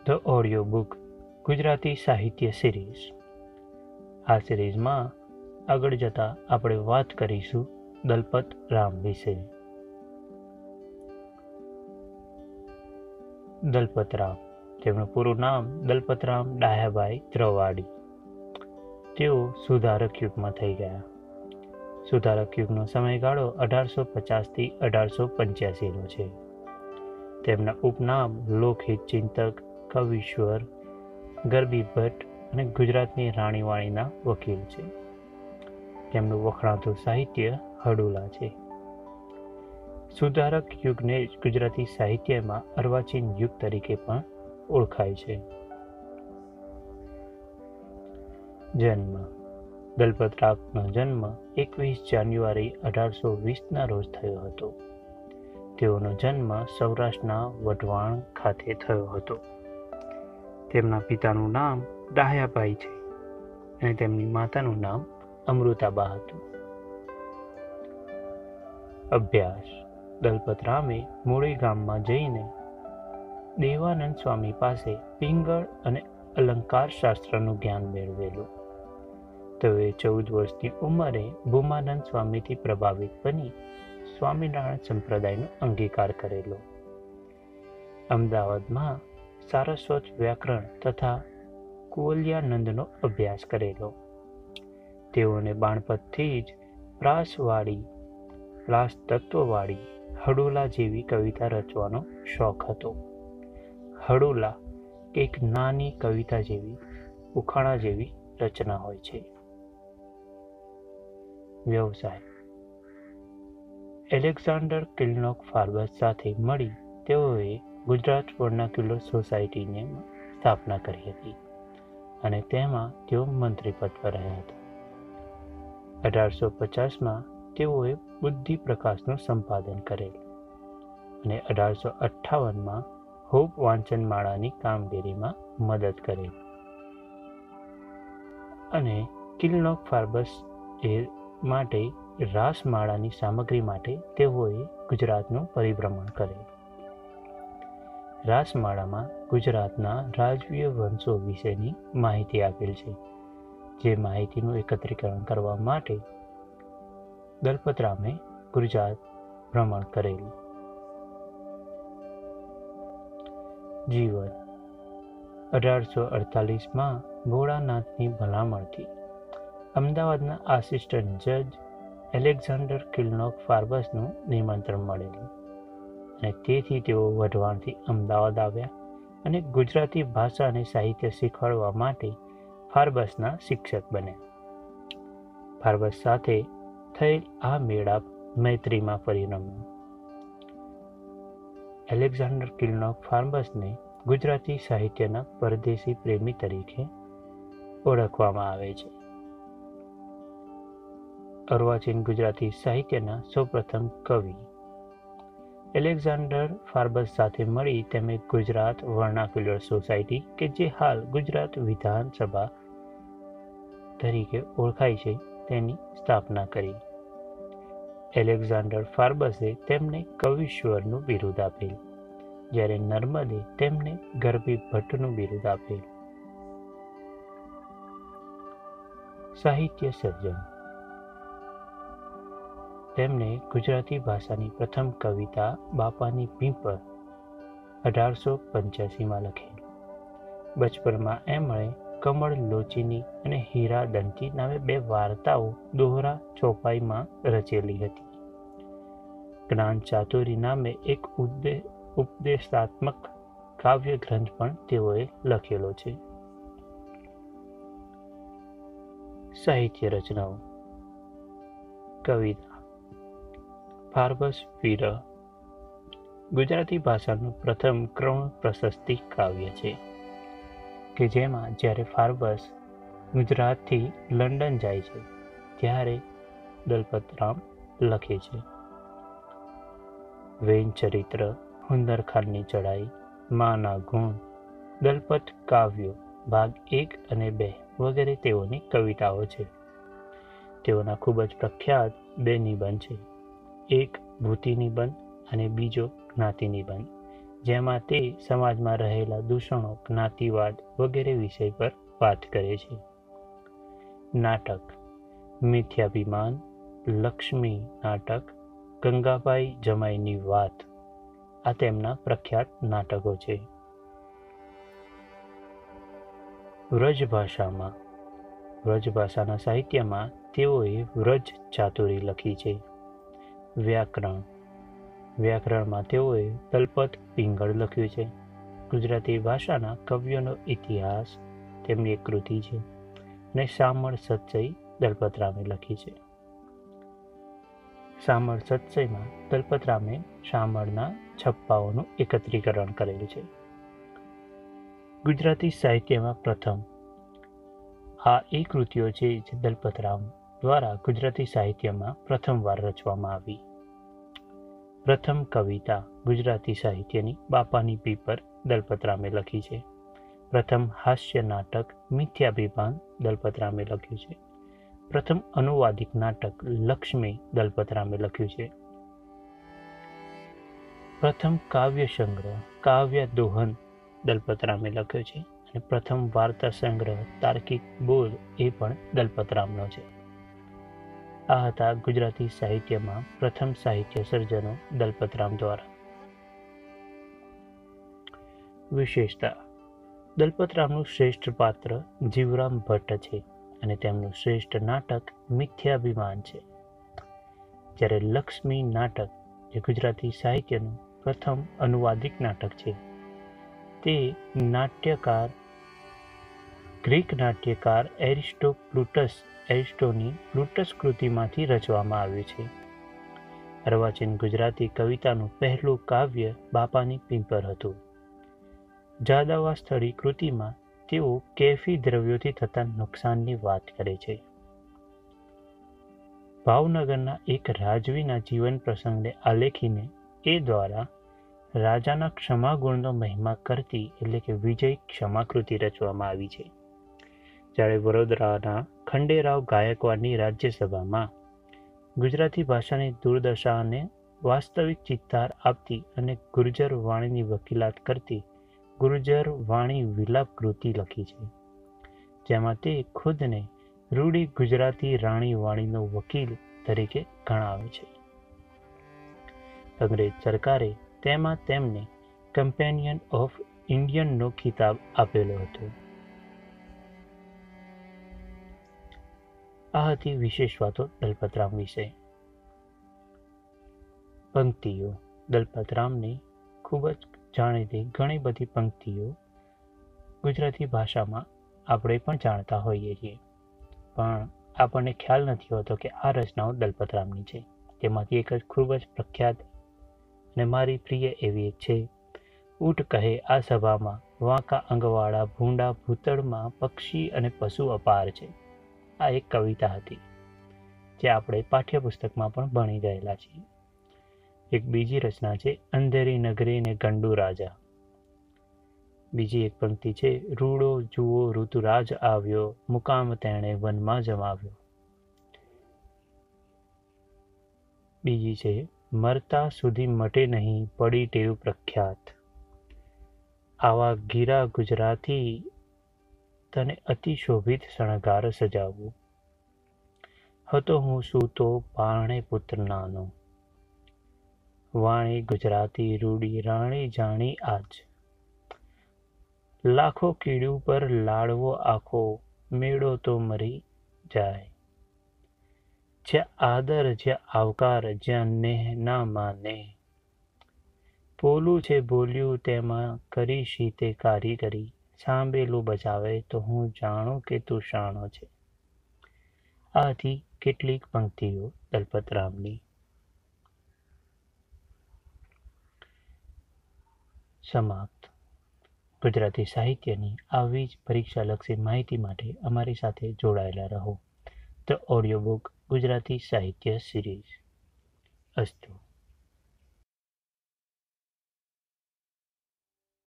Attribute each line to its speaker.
Speaker 1: The audio book Gujarati સાહિત્ય series. આ સિરીઝમાં આગળ જતા આપણે વાત કરીશું દલપત રામ વિશે. દલપત રામ, તેમનું પૂરું નામ દલપતરામ ડાહ્યાભાઈ ત્રવાડી. તેઓ સુધારક યુગમાં થઈ ગયા. સુધારક યુગનો સમયગાળો 1850 થી 1885 છે. તેમના ઉપનામ લોકહિત ચિંતક, કવિશ્વર, ગરબી ભટ્ટ અને ગુજરાતની રાણીવાણીના વકીલ છે. તેમનું વખણાતું સાહિત્ય હડુલા છે. સુધારક યુગને ગુજરાતી સાહિત્યમાં અર્વાચીન યુગ તરીકે પણ ઓળખાય છે. જન્મ. દલપત રામનો જન્મ 21 જાન્યુઆરી 1820ના રોજ થયો હતો. તેઓનો જન્મ સૌરાષ્ટ્રના વઢવાણ ખાતે થયો હતો. તેમના પિતાનું નામ ડાહ્યાભાઈ છે અને તેમની માતાનું નામ અમૃતાબા હતું. અભ્યાસ. દલપત રામે મૂળી ગામમાં જઈને દેવાનંદ સ્વામી પાસે પિંગળ અને અલંકાર શાસ્ત્રનું જ્ઞાન મેળવેલું. તેઓએ 14 વર્ષની ઉંમરે ભૂમાનંદ સ્વામીથી પ્રભાવિત બની સ્વામિનારાયણ સંપ્રદાયનો અંગીકાર કરેલો. અમદાવાદમાં સારસ્વત વ્યાકરણ તથા કુવલ્યાનંદનો અભ્યાસ કરેલો. તેઓને બાળપણથી જ પ્રાસ તત્વવાળી હડુલા જેવી કવિતા રચવાનો શોખ હતો. હડુલા એક નાની કવિતા જેવી, ઉખાણા જેવી રચના હોય છે. વ્યવસાય. એલેક્ઝાન્ડર કિલનોક ફાર્બસ સાથે મળી તેઓએ ગુજરાત વર્નાક્યુલર સોસાયટીની સ્થાપના કરી હતી અને તેમાં તેઓ મંત્રીપદ પર રહ્યા હતા. 1850માં તેઓએ બુદ્ધિ પ્રકાશનું સંપાદન કરેલ અને 1858માં હોપ વાંચનમાળાની કામગીરીમાં મદદ કરેલ અને કિલનોક ફાર્બસ માટે રાસમાળાની સામગ્રી માટે તેઓએ ગુજરાતનું પરિભ્રમણ કરેલ. રાસમાળામાં ગુજરાતના રાજવીય વંશો વિશેની માહિતી આપેલ છે. જે માહિતીનું એકત્રીકરણ કરવા માટે દલપત રામે ગુજરાત ભ્રમણ કરેલું. જીવન. 1848માં ભોળાનાથની ભલામણથી અમદાવાદના આસિસ્ટન્ટ જજ એલેક્ઝાન્ડર કિલનોક ફાર્બસનું નિમંત્રણ મળેલું અને તેથી તેઓ વઢવાણથી અમદાવાદ આવ્યા અને ગુજરાતી ભાષા અને સાહિત્ય શીખવાડવા માટે ફાર્બસના શિક્ષક બન્યા. ફાર્બસ સાથે થયેલ આ મેળાપ મૈત્રીમાં પરિણમ્યો. એલેક્ઝાન્ડર કિલનોક ફાર્બસને ગુજરાતી સાહિત્યના પરદેશી પ્રેમી તરીકે ઓળખવામાં આવે છે. અર્વાચીન ગુજરાતી સાહિત્યના સૌપ્રથમ કવિ. એલેક્ઝાન્ડર ફાર્બસ સાથે મળી તેમણે ગુજરાત વર્નાક્યુલર સોસાયટી કે જે હાલ ગુજરાત વિધાનસભા તરીકે ઓળખાય છે તેની સ્થાપના કરી. એલેક્ઝાન્ડર ફાર્બસે તેમને કવિશ્વરનું બિરુદ આપેલ, જ્યારે નર્મદે તેમને ગરબી ભટ્ટનું બિરુદ આપેલ. સાહિત્ય સર્જન. તેમણે ગુજરાતી ભાષાની પ્રથમ કવિતા બાપાની પીપર 1885માં લખેલી. બચપનમાં એમણે કમળ લોચીની અને હીરા દંતી નામે 2 વાર્તાઓ દોહરા ચોપાઈમાં રચેલી હતી. જ્ઞાન ચાતુરી નામે એક ઉપદેશાત્મક કાવ્ય ગ્રંથ પણ તેઓએ લખેલો છે. સાહિત્ય રચનાઓ. કવિતા. ફાર્બસ વિરહ ગુજરાતી ભાષાનું પ્રથમ ક્રમ પ્રશસ્તિ કાવ્ય છે કે જેમાં જ્યારે ફાર્બસ ગુજરાતથી લંડન જાય છે ત્યારે દલપત રામ લખે છે. વેન ચરિત્ર, હુંદરખાનની ચડાઈ, માના ગુણ, દલપત કાવ્યો ભાગ 1 અને 2 વગેરે તેઓની કવિતાઓ છે. તેઓના ખૂબ જ પ્રખ્યાત 2 નિબંધ છે. એક ભૂતિ નિબંધ અને બીજો જ્ઞાતિ નિબંધ, જેમાં તે સમાજમાં રહેલા દૂષણો, જ્ઞાતિવાદ વગેરે વિષય પર વાત કરે છે. નાટક: મિથ્યાભિમાન, લક્ષ્મી નાટક, ગંગાબાઈ જમાઈની વાત આ તેમના પ્રખ્યાત નાટકો છે. વ્રજભાષાના સાહિત્યમાં તેઓએ વ્રજ ચાતુરી લખી છે. વ્યાકરણમાં તેઓએ તલપત પિંગળ લખ્યું છે. ગુજરાતી ભાષાના કવિઓનો ઇતિહાસ તેમની એક કૃતિ છે. અને શામળ સત્સઈ દલપતરામે લખી છે. શામળ સત્સઈમાં દલપતરામે શામળના છપ્પાઓનું એકત્રીકરણ કરેલું છે. ગુજરાતી સાહિત્યમાં પ્રથમ આ એ કૃતિઓ છે જે દલપતરામ દ્વારા ગુજરાતી સાહિત્યમાં પ્રથમવાર રચવામાં આવી. પ્રથમ કવિતા ગુજરાતી સાહિત્યની બાપાની પીપર દલપતરામે લખી છે. પ્રથમ હાસ્ય નાટક મિથ્યાભિમાન દલપતરામે લખ્યું છે. પ્રથમ અનુવાદિક નાટક લક્ષ્મી દલપતરામે લખ્યું છે. પ્રથમ કાવ્ય સંગ્રહ કાવ્ય દોહન દલપતરામે લખ્યો છે. અને પ્રથમ વાર્તા સંગ્રહ તાર્કિક બોધ એ પણ દલપતરામનો છે. આ હતા ગુજરાતી સાહિત્યમાં પ્રથમ સાહિત્ય સર્જનો દલપતરામ દ્વારા. વિશેષતા: દલપતરામનું શ્રેષ્ઠ પાત્ર જીવરામ ભટ્ટ છે અને તેમનું શ્રેષ્ઠ નાટક મિથ્યાભિમાન છે. જ્યારે લક્ષ્મી નાટક જે ગુજરાતી સાહિત્યનું પ્રથમ અનુવાદિક નાટક છે તે ગ્રીક નાટ્યકાર એરિસ્ટોની પ્લુટસ કૃતિમાંથી રચવામાં આવ્યું છે. અર્વાચીન ગુજરાતી કવિતાનું પહેલું કાવ્ય બાપાની પીપર હતું. જાદવા સ્થળી કૃતિમાં તેઓ કેફી દ્રવ્યોથી થતા નુકસાનની વાત કરે છે. ભાવનગરના એક રાજવીના જીવન પ્રસંગને આલેખીને એ દ્વારા રાજાના ક્ષમાગુણનો મહિમા કરતી એટલે કે વિજય ક્ષમાકૃતિ રચવામાં આવી છે. જ્યારે વડોદરાના ખંડેરાવ ગાયકવાડની રાજ્યસભામાં ગુજરાતી ભાષાની દુર્દશાને વાસ્તવિક ચિત્તાર આપતી અને ગુર્જર વાણીની વકીલાત કરતી ગુર્જર વાણી વિલાપ કૃતિ લખી છે, જેમાં તે ખુદને રૂડી ગુજરાતી રાણી વાણીનો વકીલ તરીકે ગણાવે છે. અંગ્રેજ સરકારે તેમાં તેમને કમ્પેનિયન ઓફ ઇન્ડિયનનો ખિતાબ આપેલો હતો. આ હતી વિશેષ વાતો દલપતરામ વિશે. પંક્તિઓ: દલપતરામની ખૂબ જ જાણીતી ઘણી બધી પંક્તિઓ ગુજરાતી ભાષામાં આપણે પણ જાણતા હોઈએ છીએ, પણ આપણને ખ્યાલ નથી હોતો કે આ રચનાઓ દલપતરામની છે. તેમાંથી એક જ ખૂબ જ પ્રખ્યાત અને મારી પ્રિય એવી એક છે: ઊંટ કહે આ સભામાં વાંકા અંગવાળા ભૂંડા ભૂતળમાં પક્ષી અને પશુ અપાર છે. આ એક કવિતા હતી જે આપણે પાઠ્યપુસ્તકમાં પણ ભણી ગયેલા છીએ. એક બીજી રચના છે અંધેરી નગરી ને ગંડુ રાજા. બીજી એક પંક્તિ છે રૂડો જુઓ ઋતુરાજ આવ્યો મુકામ તેણે વનમાં જમાવ્યો. બીજી છે મરતા સુધી મટે નહીં પડી ટેવ પ્રખ્યાત. આવા ગીરા ગુજરાતી તને અતિ શોભિત શણગાર સજાવવું. હતો હું સૂતો પારણે પુત્ર નાનો. વાણી ગુજરાતી રૂડી રાણી જાણી આજ. લાખો કીડું પર લાડવો આખો મેળો તો મરી જાય. જ્યાં આદર જ્યાં આવકાર જ્યાં નેહ ના માને. પોલું છે બોલ્યું તેમાં કરી શીતે કારીગરી. સાંભેલું બજાવે તો હું જાણું કે તું શાણો છે. આ હતી કેટલીક પંક્તિઓ દલપતરામની. સમાપ્ત. ગુજરાતી સાહિત્યની આવી જ પરીક્ષાલક્ષી માહિતી માટે અમારી સાથે જોડાયેલા રહો. ધ ઓડિયો બુક ગુજરાતી સાહિત્ય સિરીઝ. અસ્તુ.